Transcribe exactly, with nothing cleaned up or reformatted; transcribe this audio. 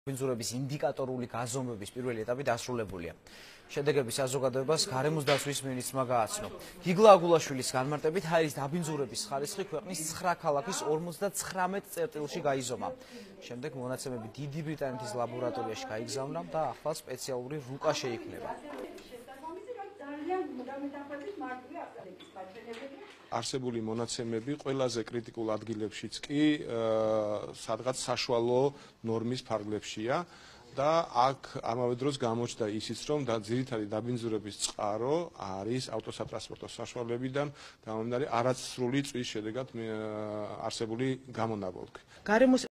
ბინძურების ინდიკატორული გაზომვების პირველი ეტაპი დასრულებულია. შედეგები საზოგადოებას გარემოს დაცვის მინისტრმა გააცნო. გიგლა აგულაშვილის განმარტებით ჰაერის დაბინძურების ხარისხი ქვეყნის ცხრა ქალაქის ორმოცდაცხრამეტ წერტილში გაიზომა. შემდეგ მონაცემები დიდი ბრიტანეთის ლაბორატორიაში გაიგზავნა და ახლა სპეციალური რუკა შეიქმნება. არსებული მონაცემები ყველაზე კრიტიკულ ადგილებშიც კი სადღაც საშუალო ნორმის ფარგლებშია და აქ ამავე დროს გამოჩნდა ისიც, რომ ძირითადი დაბინძურების წყარო არის ავტოსატრანსპორტო საშუალებიდან გამომდინარე არასრული წვის შედეგად არსებული გამონაბოლქვი.